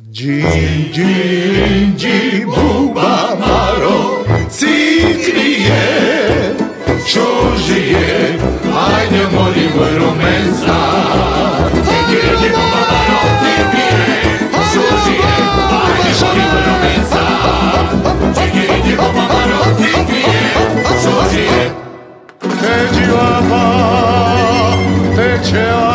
Gigi, buba maro, si crie, čo žije, ajde molim romensa. Gigi, buba maro, si crie, čo žije, ajde molim romensa. Gigi, buba maro, si crie, čo žije. Teče